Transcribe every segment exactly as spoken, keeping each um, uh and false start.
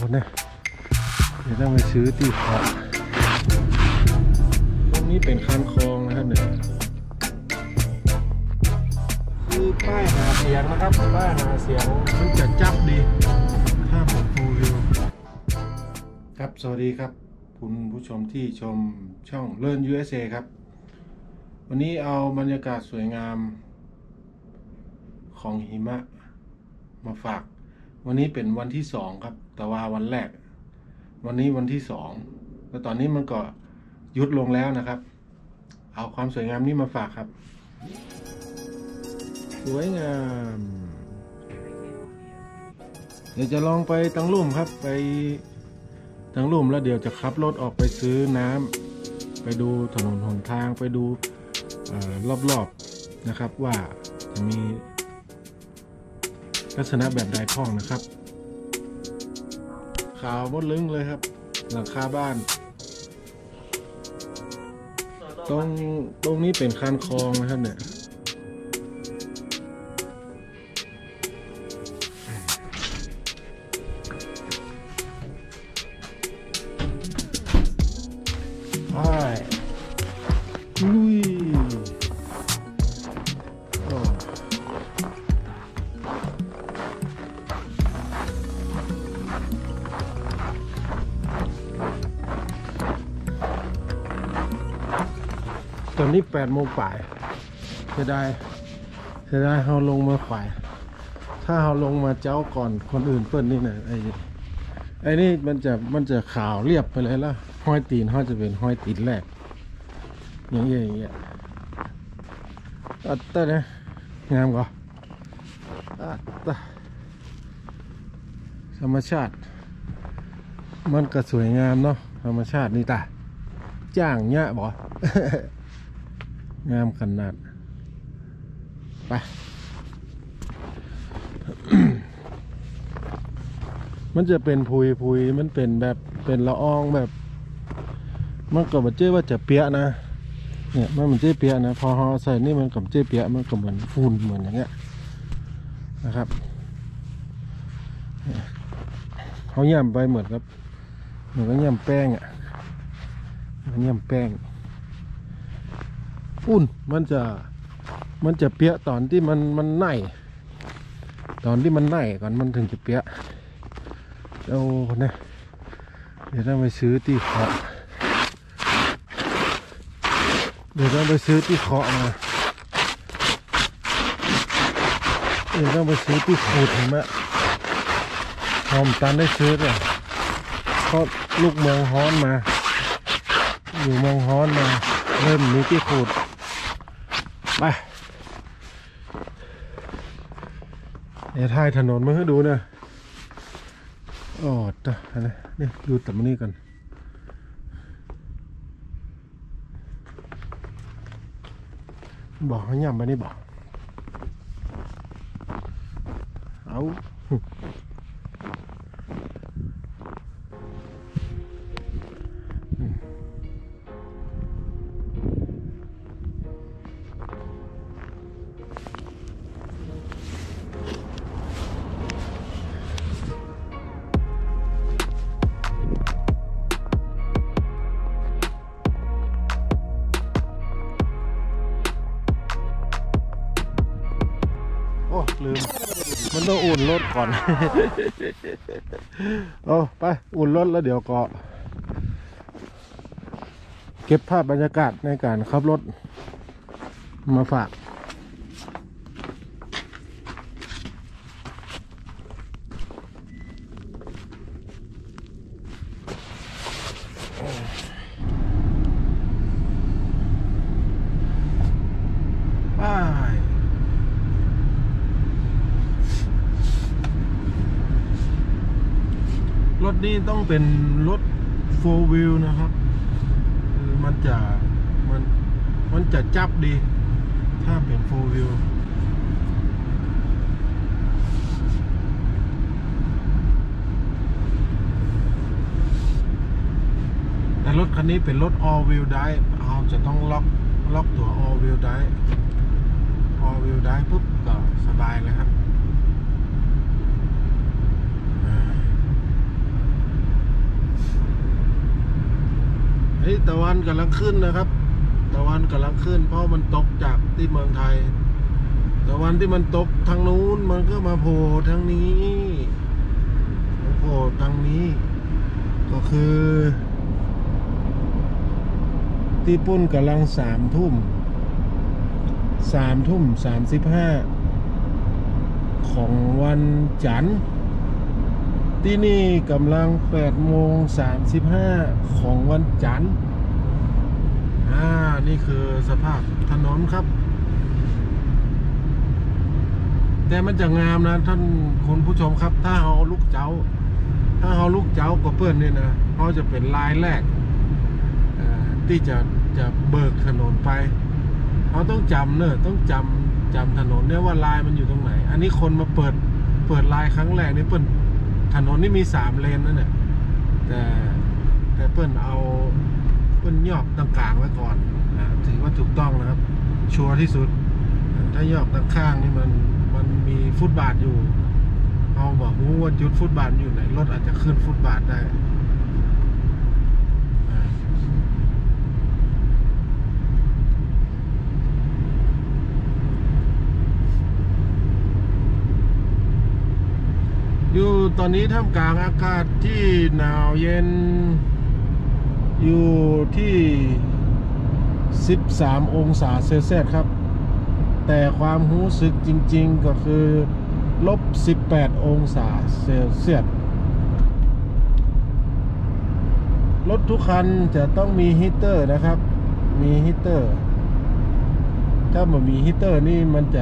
คนนี้เดี๋ยวต้องไปซื้อที่เกาะตรงนี้เป็นคันคลองนะครับเนี่ยคือป้ายหาเสียงนะครับป้ายหาเสียงมันจะจับดีถ้าผมฟูวิวครับสวัสดีครับคุณผู้ชมที่ชมช่องเลิร์น ยู เอส เอ ครับวันนี้เอาบรรยากาศสวยงามของหิมะมาฝากวันนี้เป็นวันที่สองครับแต่ว่าวันแรกวันนี้วันที่สองแล้วตอนนี้มันก็ยุดลงแล้วนะครับเอาความสวยงามนี้มาฝากครับสวยงามเดี๋ยวจะลองไปตังลุ่มครับไปตังลุ่มแล้วเดี๋ยวจะขับรถออกไปซื้อน้ำไปดูถนนหนทางไปดูรอบๆนะครับว่าจะมีลักษณะแบบใดพ้องนะครับขาวมดลึงเลยครับหลังคาบ้านตรงตรงนี้เป็นคันคลองนะครับเนี่ยไปลุยตอนนี้แปดโมงป่ายเสียดายเสียดายเราลงมาขวายถ้าเราลงมาเจ้าก่อนคนอื่นเปิ้ลนี่นะไอ้ไอ้นี่มันจะมันจะขาวเรียบไปเลยละห้อยตีนเขาจะเป็นห้อยตีนแรกอย่างเงี้ยอย่างเงี้ยอัตตาเนี่ยงามก่ออัตตาธรรมชาติมันก็สวยงามเนาะธรรมชาตินี่ตาจ้างเงี้ยบ่งามขนาดไป มันจะเป็นพุยพุยมันเป็นแบบเป็นละอองแบบมันก็มันเจ๊ว่าจะเปียนะเนี่ยมันมันเจ๊เปียนะพอห่อใส่นี่มันกับเจ๊เปียมันก็เหมือนฝุ่นเหมือนอย่างเงี้ยนะครับเขาย่ำไปเหมือนกับเหมือนกับย่ำแป้งอ่ะมันย่ำแป้งอุ่นมันจะมันจะเปียตอนที่มันมันไหนตอนที่มันไหนก่อนมันถึงจะเปียเอาคนนี้เดี๋ยวต้องไปซื้อที่เคาะเดี๋ยวต้องไปซื้อที่เคาะมาเดี๋ยวต้องไปซื้อที่ขูดเห็นไหมหอมตันได้ซื้อเลยเพราะลูกเมืองฮ้อนมาอยู่เมืองฮ้อนมาเริ่มมีที่ขูดไปเดี๋ยวถ่ายถนนมาให้ดูนะโอ้ตะนี่นี่ดูตัดมันนี่กันบอกให้ย่ำไปนี่บอกเอาลืมมันต้องอุ่นรถก่อน เอาไปอุ่นรถแล้วเดี๋ยวก็เก็บภาพบรรยากาศในการขับรถมาฝากรถนี้ต้องเป็นรถ โฟร์ วีล นะครับมันจะมันมันจะจับดีถ้าเป็น โฟร์ วีล แต่รถคันนี้เป็นรถ all wheel drive เราจะต้องล็อกล็อกตัว all wheel drive all wheel drive ปุ๊บก็สบายเลยครับนี้ตะวันกำลังขึ้นนะครับตะวันกำลังขึ้นเพราะมันตกจากที่เมืองไทยตะวันที่มันตกทางนู้นมันก็มาโผล่ทางนี้มาโผล่ทางนี้ก็คือที่ปุ่นกำลังสามทุ่มสามทุ่มสามสิบห้าของวันจันทร์ที่นี่กำลังแปดโมงสามสิบห้าของวันจันทร์อ่านี่คือสภาพถนนครับแต่มันจะงามนะท่านคุณผู้ชมครับถ้าเอาลูกเจ้าถ้าเอาลูกเจ้าก็เพื่อนนี่นะเขาจะเป็นลายแรกที่จะจะเบิกถนนไปเขาต้องจำเนอะต้องจำจำถนนเนี่ยว่าลายมันอยู่ตรงไหนอันนี้คนมาเปิดเปิดลายครั้งแรกนี่เปิ้ลถนนนี่มีสามเลนนั่นแหละแต่แต่เปิ้ลเอาเปิ้ลยอกตรงกลางไว้ก่อนนะถือว่าถูกต้องนะครับชัวร์ที่สุดถ้ายอกตรงข้างนี่มันมันมีฟุตบาทอยู่เอาบอกว่าจุดฟุตบาทอยู่ไหนรถอาจจะขึ้นฟุตบาทได้อยู่ตอนนี้ท่ามกลางอากาศที่หนาวเย็นอยู่ที่สิบสามองศาเซลเซียสครับแต่ความรู้สึกจริงๆก็คือลบสิบแปดองศาเซลเซียสรถทุกคันจะต้องมีฮีเตอร์นะครับมีฮีเตอร์ถ้าไม่มีฮีเตอร์นี่มันจะ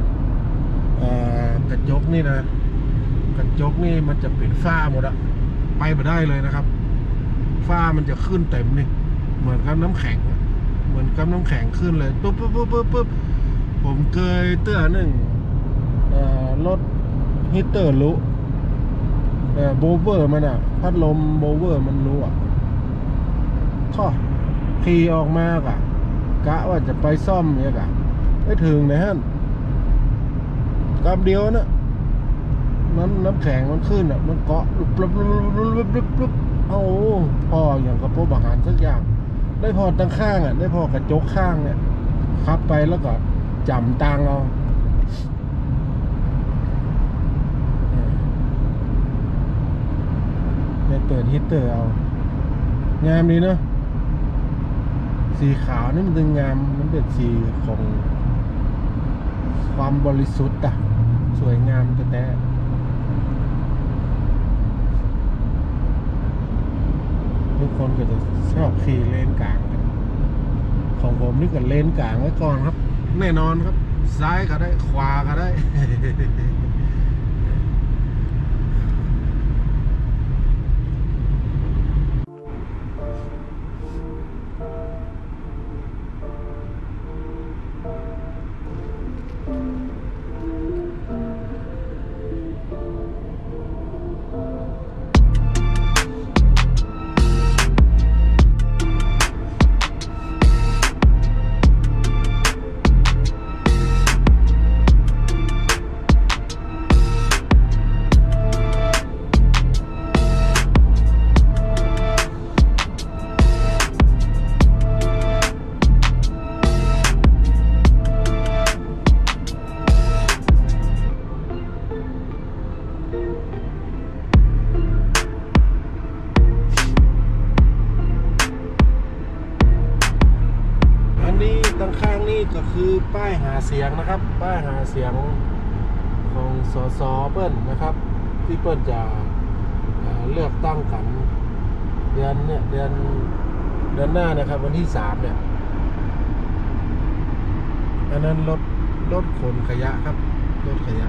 กระจกนี่นะกระจกนี่มันจะเป็นฝ้าหมดอะไปไม่ได้เลยนะครับฝ้ามันจะขึ้นเต็มนี่เหมือนกับน้ำแข็งเหมือนกับน้ำแข็งขึ้นเลยปุ๊บปุ๊บปุ๊บปุ๊บปุ๊บผมเคยเตือนหนึ่งรถฮีเตอร์รู้โบเวอร์มันอะพัดลมโบเวอร์มันรู้อะท่อขี่ออกมากะกะว่าจะไปซ่อมเนี่ยกะไม่ถึงนะฮะกำเดียวนะน้ำน้ำแข็งมันขึ้นอ่ะมันเกาะลุบลุบลุบลุบลุบลุบลุบเอาพออย่างกระโปรงอาหารสักอย่างได้พอตั้งข้างอ่ะได้พอกระจกข้างเนี่ยขับไปแล้วก็จำตังเอาได้เปิดฮีเตอร์เอางามดีเนาะสีขาวนี่มันดึงงามมันเป็นสีของความบริสุทธิ์อ่ะสวยงามแต่แต่ทุกคนก็จะชอบขี่เลนกลางกันของผมนี่ก็เลนกลางไว้ก่อนครับแน่นอนครับซ้ายก็ได้ขวาก็ได้ ด้านข้างนี่ก็คือป้ายหาเสียงนะครับป้ายหาเสียงของสสเปิ้ลนะครับที่เปิ้ลจะเลือกตั้งกันเดือนเนี่ยเดือนเดือนหน้านะครับวันที่สามเนี่ยอันนั้นรถรถขนขยะครับรถขยะ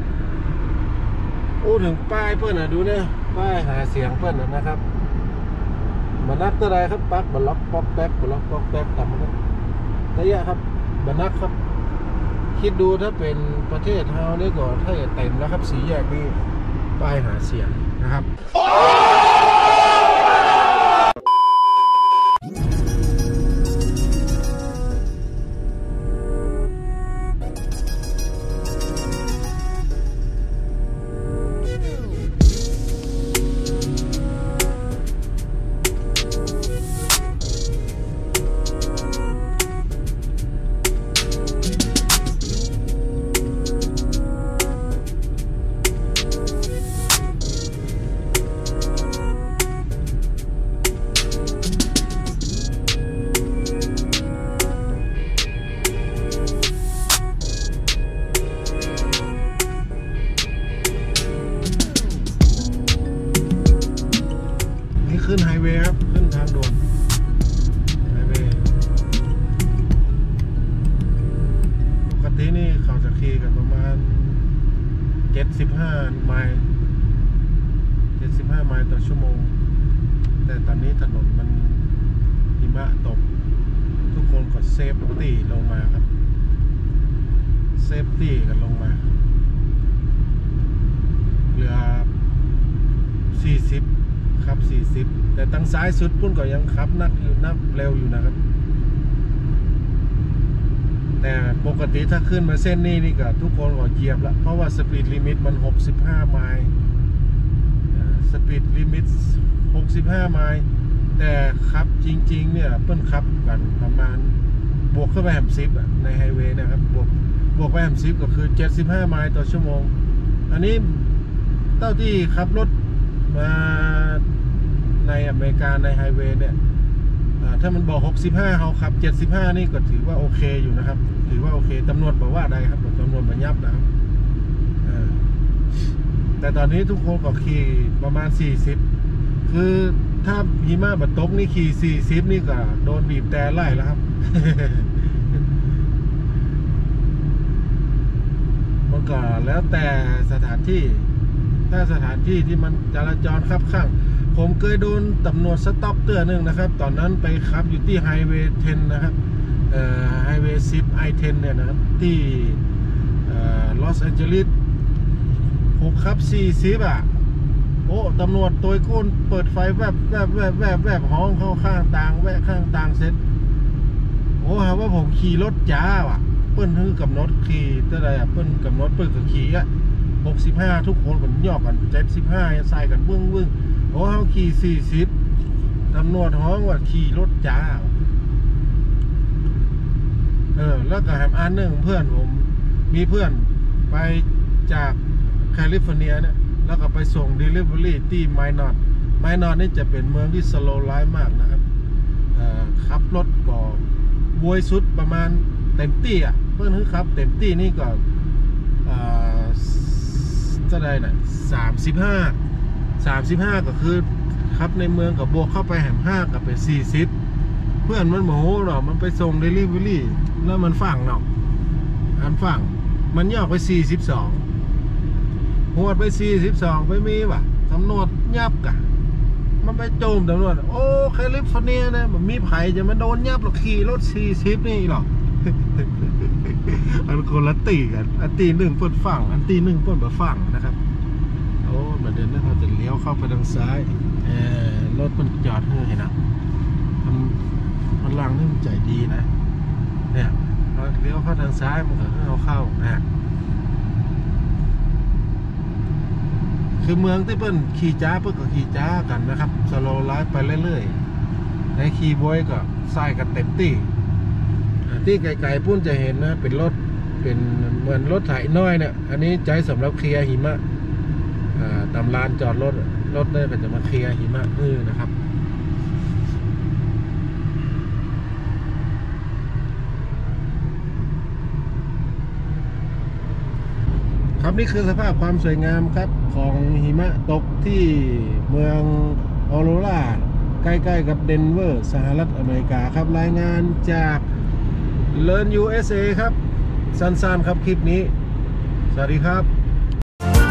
โอ้ถึงป้ายเปิ้ลนะดูเนี่ยป้ายหาเสียงเปิ้ลนะครับมานับตัวใดครับปักบล็อกป๊อกแป๊กบล็อกป๊อกแป๊กทำมันระยะครับบรรนักครับคิดดูถ้าเป็นประเทศเฮานี่ก็ถ้าเต็มแล้วครับสีแยกนี่ป้ายหาเสียงนะครับขึ้นทางด่วนไฮเวย์ปกตินี่เขาจะขี่กันประมาณเจ็ดสิบห้าไมล์เจ็ดสิบห้าไมล์ต่อชั่วโมงแต่ตอนนี้ถนนมันหิมะตกทุกคนก็เซฟตี้ลงมาครับเซฟตี้กันลงมาเหลือสี่สิบครับสี่สิบแต่ทางซ้ายสุดพุ่นก็ยังขับนักอยู่นักเร็วอยู่นะครับแต่ปกติถ้าขึ้นมาเส้นนี้นี่ก็ทุกคนก็เหยียบละเพราะว่าสปีดลิมิตมันหกสิบห้าไมล์สปีดลิมิตหกสิบห้าไมล์แต่ขับจริงๆเนี่ยเพิ่นขับกันประมาณบวกเข้าไปแฮมซิปในไฮเวย์นะครับบวกบวกไปแฮมซิปก็คือเจ็ดสิบห้าไมล์ต่อชั่วโมงอันนี้เท่าที่ขับรถมาในอเมริกาในไฮเวย์เนี่ยถ้ามันบอกหกสิบห้าเขาขับเจ็ดสิบห้านี่ก็ถือว่าโอเคอยู่นะครับถือว่าโอเคตำรวจบอกว่าได้ครับตำรวจมายับนะครับแต่ตอนนี้ทุกคนก็ขี่ประมาณสี่สิบคือถ้าหิมะบัดตกนี่ขี่สี่สิบนี่ก็โดนบีบแต่ไล่แล้วครับ มันก็แล้วแต่สถานที่ถ้าสถานที่ที่มันจราจรคับข้างผมเคยโดนตำรวจสต็อปเตือนหนึ่งนะครับตอนนั้นไปขับอยู่ที่ไฮเวย์สิบนะครับเอ่อไฮเวย์สิบ ไอ สิบเนี่ยนะครับที่เอ่อลอสแอนเจลิสผมขับสี่สิบอ่ะโอ้ตำรวจตัวโกนเปิดไฟแวบแวบแวบแวบแวบห้องเข้าข้างต่างแวะข้างต่างเสร็จโอ้หาว่าผมขี่รถจ้าว่ะเปิ้นฮือกับรถขี่แต่ใดอ่ะเปิ้นกับรถเปิ้นกับขี่อ่ะหกสิบห้าทุกคนกันย่อกันเจ็ดสิบห้าใส่กันเบื้องเบื้องโอ้เขาขี่สี่สิบตำรวจห้องว่าขี่รถจ้าเออแล้วก็แฮมอันหนึ่งเพื่อนผมมีเพื่อนไปจากแคลิฟอร์เนียเนี่ยแล้วก็ไปส่ง Delivery ที่ไมนอตไมนอตนี่จะเป็นเมืองที่สโลว์ไลฟ์มากนะครับขับรถก็บวยสุดประมาณเต็มที่อ่ะเพื่อนคือขับเต็มที่นี่ก็จะได้น่ะสามสิบห้าสามสิบห้าก็คือขับในเมืองกับบวกเข้าไปแหมห้ากับไปสี่สิบเพื่อนมันโมโหหรอมันไปส่ง Delivery แล้วมันฝั่งเนาะอันฝั่งมันย่อไปสี่สิบสองหัวไปสี่สิบสองไปมีว่ะตำรวจยับกะมันไปโจมตำรวจโอ้แคลิฟอร์เนียนะมันมีไผ่จะมาโดนยับหรอกขี่รถสี่สิบนี่หรอก อันคนละตีกันอันตีหนึ่งเปิดฝั่งอันตีหนึ่งเปิดแบบฝั่งนะครับโอ้มาเดินนะเขาจะเลี้ยวเข้าไปทางซ้ายเออรถมันจอดให้เห็นนะมันมันลังนี่มันใจดีนะเนี่ยเราเลี้ยวเข้าทางซ้ายมันก็ให้เราเข้านะคือเมืองที่เปิ้นขี่จ้าเปิ้นก็ขี่จ้ากันนะครับสโลว์ไลฟ์ไปเรื่อยๆในขี่บอยก็ใส่กันเต็มที่ที่ไกลๆพุ่นจะเห็นนะเป็นรถเป็นเหมือนรถไถน้อยเนี่ยอันนี้ใจสำหรับเคลียร์หิมะตามลานจอดรถรถเนี่ยก็จะมาเคลียร์หิมะนี่นะครับครับนี่คือสภาพความสวยงามครับของหิมะตกที่เมืองออโรราใกล้ๆกับเดนเวอร์สหรัฐอเมริกาครับรายงานจาก Learn ยู เอส เอ ครับสั้นๆครับคลิปนี้สวัสดีครับ